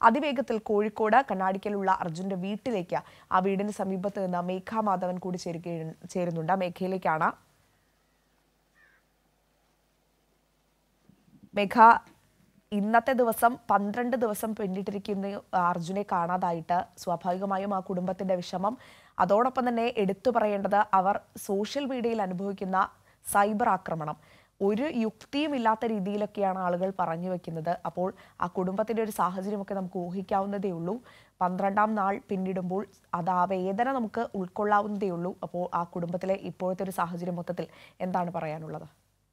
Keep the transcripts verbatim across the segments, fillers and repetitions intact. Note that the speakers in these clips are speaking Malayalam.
അതിവേഗത്തിൽ കോഴിക്കോട് കണ്ണാടിക്കലുള്ള അർജുന്റെ വീട്ടിലേക്ക് ആ വീടിന് സമീപത്ത് നിന്ന് മേഘ മാധവൻ കൂടി ചേരുന്നുണ്ട്. മേഘയിലേക്കാണ്. മേഘ, ഇന്നത്തെ ദിവസം പന്ത്രണ്ട് ദിവസം പിന്നിട്ടിരിക്കുന്ന അർജുനെ കാണാതായിട്ട് സ്വാഭാവികമായും ആ കുടുംബത്തിന്റെ വിഷമം, അതോടൊപ്പം തന്നെ എടുത്തു പറയേണ്ടത് അവർ സോഷ്യൽ മീഡിയയിൽ അനുഭവിക്കുന്ന സൈബർ ആക്രമണം, ഒരു യുക്തിയും ഇല്ലാത്ത രീതിയിലൊക്കെയാണ് ആളുകൾ പറഞ്ഞു വെക്കുന്നത്. അപ്പോൾ ആ കുടുംബത്തിന്റെ ഒരു സാഹചര്യമൊക്കെ നമുക്ക് ഊഹിക്കാവുന്നതേ ഉള്ളൂ. പന്ത്രണ്ടാം നാൾ പിന്നിടുമ്പോൾ അത് ആ വേദന നമുക്ക് ഉൾക്കൊള്ളാവുന്നതേ ഉള്ളൂ. അപ്പോൾ ആ കുടുംബത്തിലെ ഇപ്പോഴത്തെ ഒരു സാഹചര്യം മൊത്തത്തിൽ എന്താണ് പറയാനുള്ളത്?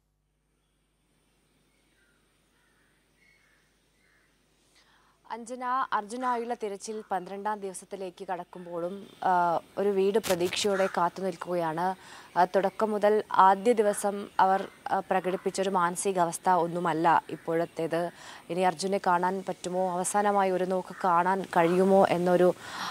അഞ്ജന, അർജുനായുള്ള തിരച്ചിൽ പന്ത്രണ്ടാം ദിവസത്തിലേക്ക് കടക്കുമ്പോഴും ഒരു വീട് പ്രതീക്ഷയോടെ കാത്തു നിൽക്കുകയാണ്. തുടക്കം മുതൽ ആദ്യ ദിവസം അവർ പ്രകടിപ്പിച്ചൊരു മാനസികാവസ്ഥ ഒന്നുമല്ല ഇപ്പോഴത്തേത്. ഇനി അർജുനെ കാണാൻ പറ്റുമോ, അവസാനമായി ഒരു നോക്ക് കാണാൻ കഴിയുമോ എന്നൊരു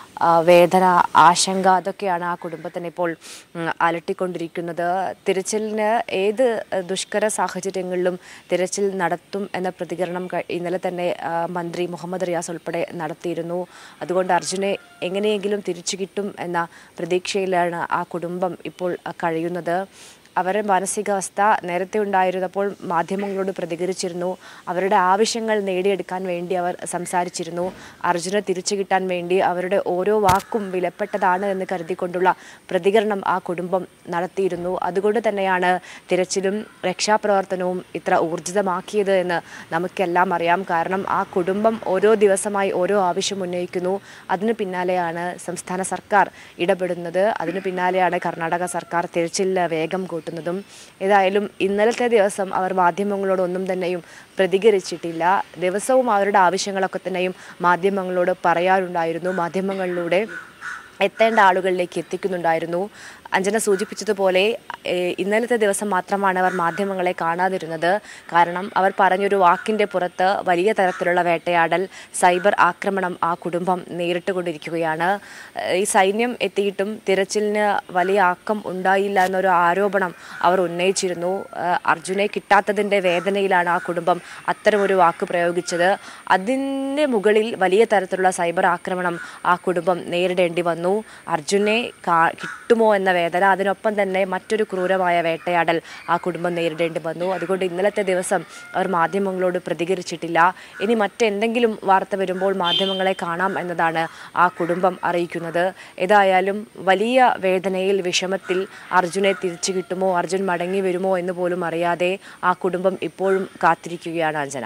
വേദന, ആശങ്ക, അതൊക്കെയാണ് ആ കുടുംബത്തിന് ഇപ്പോൾ അലട്ടിക്കൊണ്ടിരിക്കുന്നത്. തിരച്ചിലിന് ഏത് ദുഷ്കര സാഹചര്യങ്ങളിലും തിരച്ചിൽ നടത്തും എന്ന പ്രതികരണം ഇന്നലെ തന്നെ മന്ത്രി മുഹമ്മദ് റിയാസ് ഉൾപ്പെടെ നടത്തിയിരുന്നു. അതുകൊണ്ട് അർജുനെ എങ്ങനെയെങ്കിലും തിരിച്ചു കിട്ടും എന്ന പ്രതീക്ഷയിലാണ് ആ കുടുംബം ഇപ്പോൾ കഴിയുന്നത്. അവരുടെ മാനസികാവസ്ഥ നേരത്തെ ഉണ്ടായിരുന്നപ്പോൾ മാധ്യമങ്ങളോട് പ്രതികരിച്ചിരുന്നു. അവരുടെ ആവശ്യങ്ങൾ നേടിയെടുക്കാൻ വേണ്ടി അവർ സംസാരിച്ചിരുന്നു. അർജുനെ തിരിച്ചു കിട്ടാൻ വേണ്ടി അവരുടെ ഓരോ വാക്കും വിലപ്പെട്ടതാണ് എന്ന് കരുതിക്കൊണ്ടുള്ള പ്രതികരണം ആ കുടുംബം നടത്തിയിരുന്നു. അതുകൊണ്ട് തന്നെയാണ് തിരച്ചിലും രക്ഷാപ്രവർത്തനവും ഇത്ര ഊർജിതമാക്കിയത് എന്ന് നമുക്കെല്ലാം അറിയാം. കാരണം ആ കുടുംബം ഓരോ ദിവസമായി ഓരോ ആവശ്യം ഉന്നയിക്കുന്നു. അതിനു പിന്നാലെയാണ് സംസ്ഥാന സർക്കാർ ഇടപെടുന്നത്. അതിനു പിന്നാലെയാണ് കർണാടക സർക്കാർ തിരച്ചിലിന് വേഗം കൂട്ടുന്നതും. ഏതായാലും ഇന്നലത്തെ ദിവസം അവർ മാധ്യമങ്ങളോടൊന്നും തന്നെയും പ്രതികരിച്ചിട്ടില്ല. ദിവസവും അവരുടെ ആവശ്യങ്ങളൊക്കെ തന്നെയും മാധ്യമങ്ങളോട് പറയാറുണ്ടായിരുന്നു. മാധ്യമങ്ങളിലൂടെ എത്തേണ്ട ആളുകളിലേക്ക് എത്തിക്കുന്നുണ്ടായിരുന്നു. അഞ്ജന സൂചിപ്പിച്ചതുപോലെ ഇന്നലത്തെ ദിവസം മാത്രമാണ് അവർ മാധ്യമങ്ങളെ കാണാതിരുന്നത്. കാരണം അവർ പറഞ്ഞൊരു വാക്കിൻ്റെ പുറത്ത് വലിയ തരത്തിലുള്ള വേട്ടയാടൽ, സൈബർ ആക്രമണം ആ കുടുംബം നേരിട്ടുകൊണ്ടിരിക്കുകയാണ്. ഈ സൈന്യം എത്തിയിട്ടും തിരച്ചിലിന് വലിയ ആക്കം ഉണ്ടായില്ല എന്നൊരു ആരോപണം അവർ ഉന്നയിച്ചിരുന്നു. അർജുനെ കിട്ടാത്തതിൻ്റെ വേദനയിലാണ് ആ കുടുംബം അത്തരമൊരു വാക്ക് പ്രയോഗിച്ചത്. അതിൻ്റെ മുകളിൽ വലിയ തരത്തിലുള്ള സൈബർ ആക്രമണം ആ കുടുംബം നേരിടേണ്ടി വന്നു. അർജുനെ കിട്ടുമോ എന്ന വേദന, അതിനൊപ്പം തന്നെ മറ്റൊരു ക്രൂരമായ വേട്ടയാടൽ ആ കുടുംബം നേരിടേണ്ടി വന്നു. അതുകൊണ്ട് ഇന്നലത്തെ ദിവസം അവർ മാധ്യമങ്ങളോട് പ്രതികരിച്ചിട്ടില്ല. ഇനി മറ്റെന്തെങ്കിലും വാർത്ത വരുമ്പോൾ മാധ്യമങ്ങളെ കാണാം എന്നതാണ് ആ കുടുംബം അറിയിക്കുന്നത്. ഏതായാലും വലിയ വേദനയിൽ, വിഷമത്തിൽ അർജുനെ തിരിച്ചു കിട്ടുമോ, അർജുൻ മടങ്ങി വരുമോ എന്ന് പോലും അറിയാതെ ആ കുടുംബം ഇപ്പോഴും കാത്തിരിക്കുകയാണ് അഞ്ജന.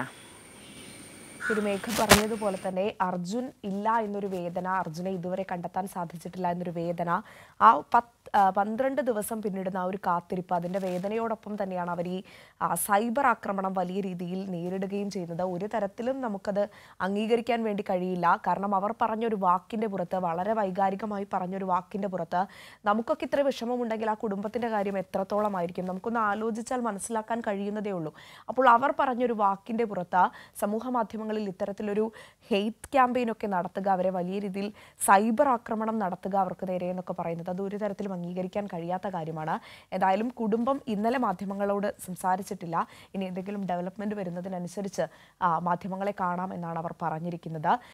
മേഘ പറഞ്ഞതുപോലെ തന്നെ അർജുൻ ഇല്ല എന്നൊരു വേദന, അർജുനെ ഇതുവരെ കണ്ടെത്താൻ സാധിച്ചിട്ടില്ല എന്നൊരു വേദന, ആ പത്ത് പന്ത്രണ്ട് ദിവസം പിന്നിടുന്ന ആ ഒരു കാത്തിരിപ്പ്, അതിൻ്റെ വേദനയോടൊപ്പം തന്നെയാണ് അവർ ഈ സൈബർ ആക്രമണം വലിയ രീതിയിൽ നേരിടുകയും ചെയ്യുന്നത്. ഒരു തരത്തിലും നമുക്കത് അംഗീകരിക്കാൻ വേണ്ടി കഴിയില്ല. കാരണം അവർ പറഞ്ഞൊരു വാക്കിൻ്റെ പുറത്ത്, വളരെ വൈകാരികമായി പറഞ്ഞൊരു വാക്കിൻ്റെ പുറത്ത് നമുക്കൊക്കെ ഇത്ര വിഷമമുണ്ടെങ്കിൽ ആ കുടുംബത്തിൻ്റെ കാര്യം എത്രത്തോളമായിരിക്കും നമുക്കൊന്ന് ആലോചിച്ചാൽ മനസ്സിലാക്കാൻ കഴിയുന്നതേ ഉള്ളൂ. അപ്പോൾ അവർ പറഞ്ഞൊരു വാക്കിൻ്റെ പുറത്ത് സമൂഹ മാധ്യമങ്ങളിൽ ഇത്തരത്തിലൊരു ഹെയ്റ്റ് ക്യാമ്പയിനൊക്കെ നടത്തുക, അവരെ വലിയ രീതിയിൽ സൈബർ ആക്രമണം നടത്തുക അവർക്ക് നേരെ എന്നൊക്കെ പറയുന്നത് അത് ഒരു തരത്തിലും അംഗീകരിക്കാൻ കഴിയാത്ത കാര്യമാണ്. ഏതായാലും കുടുംബം ഇന്നലെ മാധ്യമങ്ങളോട് സംസാരിച്ചിട്ടില്ല. ഇനി എന്തെങ്കിലും ഡെവലപ്മെന്റ് വരുന്നതിനനുസരിച്ച് മാധ്യമങ്ങളെ കാണാം എന്നാണ് അവർ പറഞ്ഞിരിക്കുന്നത്.